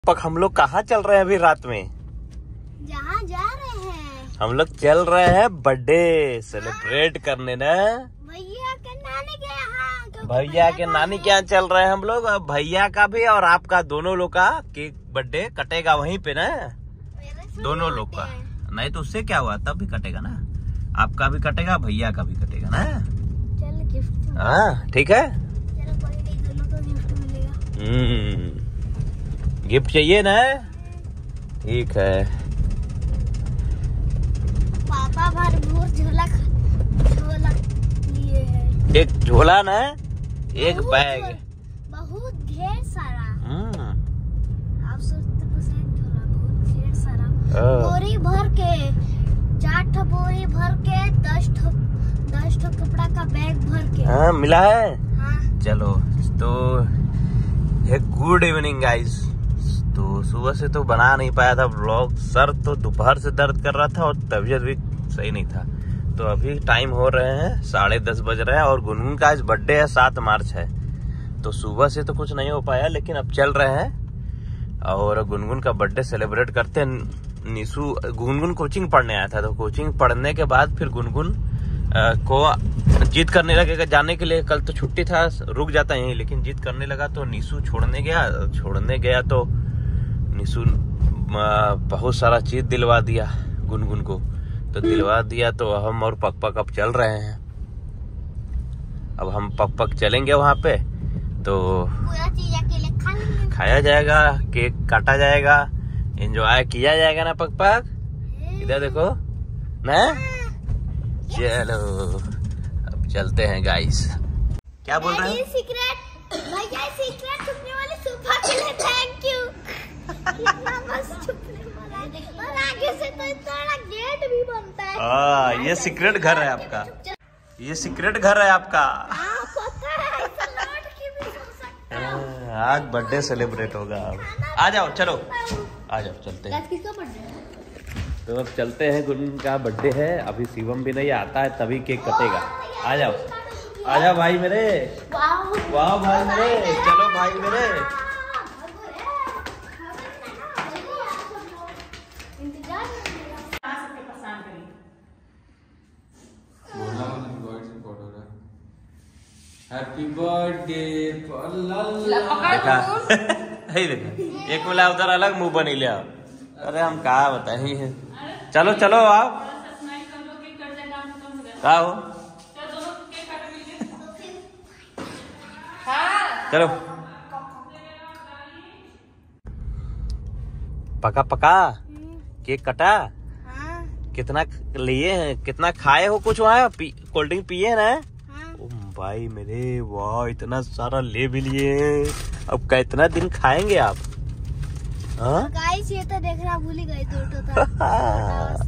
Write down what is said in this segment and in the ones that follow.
पक हम लोग कहाँ चल रहे हैं अभी रात में? जहाँ जा रहे हैं हम लोग चल रहे हैं बर्थडे सेलिब्रेट करने ना भैया के नानी के यहाँ। भैया के नानी के यहाँ चल रहे हैं हम लोग। अब भैया का भी और आपका दोनों लोग का केक बर्थडे कटेगा वहीं पे ना, दोनों लोग का। नहीं तो उससे क्या हुआ, तब भी कटेगा ना, आपका भी कटेगा भैया का भी कटेगा ना। चल गिफ्ट। हाँ ठीक है, चलो कोई नहीं, दोनों को गिफ्ट मिलेगा। गिफ्ट चाहिए ना, ठीक है। पापा भरपूर झोला लिए है। एक झोला ना, एक बैग, बहुत ढेर सारा। आप सोचते झोला बहुत ढेर सारा, बोरी भर के 4 ठो बोरी भर के 10 ठो कपड़ा का बैग भर के। हाँ मिला है। हाँ। चलो तो गुड इवनिंग गाइस। तो सुबह से तो बना नहीं पाया था व्लॉग, सर तो दोपहर से दर्द कर रहा था और तबीयत भी सही नहीं था। तो अभी टाइम हो रहे हैं 10:30 बज रहे हैं और गुनगुन का आज बर्थडे है, 7 मार्च है। तो सुबह से तो कुछ नहीं हो पाया, लेकिन अब चल रहे हैं और गुनगुन का बर्थडे सेलिब्रेट करते हैं। निशु गुनगुन कोचिंग पढ़ने आया था, तो कोचिंग पढ़ने के बाद फिर गुनगुन को जिद करने लगेगा जाने के लिए। कल तो छुट्टी था, रुक जाता यहीं, लेकिन जिद करने लगा तो निशु छोड़ने गया तो निशु बहुत सारा चीज दिलवा दिया गुनगुन को। तो दिलवा दिया तो हम और पक अब चल रहे हैं। अब हम पक चलेंगे वहां पे, तो पूरा चीज अकेले खाया जाएगा, केक काटा जाएगा, एंजॉय किया जाएगा ना पक। इधर देखो ना, चलो अब चलते हैं गाइस। क्या बोल रहे हैं? भैया सीक्रेट छुपने वाले सोफा के लिए थैंक यू। कितना मस्त छुपने वाला है, और आगे से तो इतना गेट भी बनता है। ये सीक्रेट घर है आपका, ये सीक्रेट घर है आपका। पता है, ऐसा लौट के भी हो सकता है। आज बर्थडे सेलिब्रेट होगा। आ जाओ, चलो आ जाओो, चलते हैं। किसका बर्थडे है? तो अब चलते हैं, गुनगुन का बर्थडे है। अभी शिवम भी नहीं आता है, तभी केक कटेगा। आ जाओ भाई मेरे, वाह भाई मेरे, चलो भाई मेरे। हैप्पी बर्थडे देखा एक मिला उधर अलग मुंह बनी लिया। अरे हम कहा बताए, चलो चलो आओ, कहा हो, चलो पका केक कटा। कितना लिए हैं, कितना खाए हो? कुछ वहाँ कोल्ड ड्रिंक पिए ना? भाई मेरे वाह, इतना सारा ले भी लिए हैं। अब कितना दिन खाएंगे आप? हाँ गाइस ये तो देखना भूल ही गए, तो था।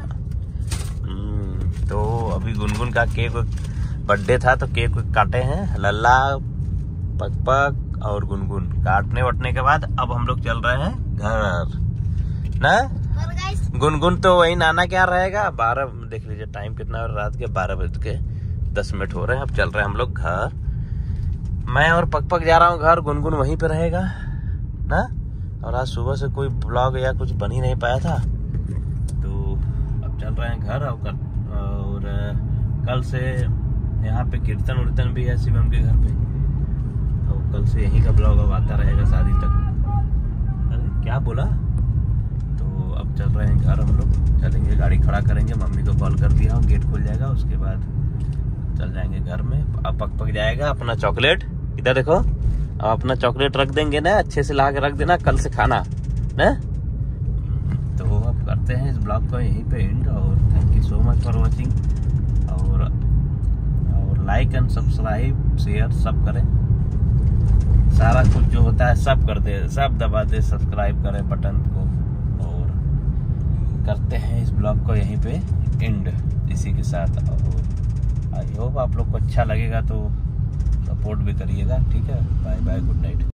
तो अभी गुनगुन का केक बर्थडे था, तो केक काटे हैं लल्ला, पक और गुनगुन। काटने वटने के बाद अब हम लोग चल रहे हैं घर ना। गुनगुन तो वही नाना क्या रहेगा। 12 देख लीजिए टाइम कितना है, रात के 12:10 हो रहे हैं। अब चल रहे हैं हम लोग घर। मैं और पक जा रहा हूँ घर, गुनगुन वहीं पे रहेगा ना। और आज सुबह से कोई ब्लॉग या कुछ बन ही नहीं पाया था, तो अब चल रहे हैं घर। और कल से यहाँ पे कीर्तन भी है शिवम के घर पे, तो कल से यहीं का ब्लॉग अब आता रहेगा शादी तक। अरे क्या बोला? तो अब चल रहे हैं घर हम लोग, चलेंगे, गाड़ी खड़ा करेंगे, मम्मी को कॉल कर दिया, गेट खुल जाएगा, उसके बाद चल जाएंगे घर में। अब पक जाएगा अपना चॉकलेट, इधर देखो, अब अपना चॉकलेट रख देंगे ना, अच्छे से ला के रख देना, कल से खाना ना। तो अब करते हैं इस ब्लॉग को यहीं पे एंड, और thank you so much for watching. और लाइक एंड सब्सक्राइब शेयर सब करें, सारा कुछ जो होता है सब कर दे, सब दबा दे, सब्सक्राइब करें बटन को। और करते हैं इस ब्लॉग को यहीं पे एंड इसी के साथ। और आई होप आप लोग को अच्छा लगेगा, तो सपोर्ट भी करिएगा, ठीक है। Bye bye, good night.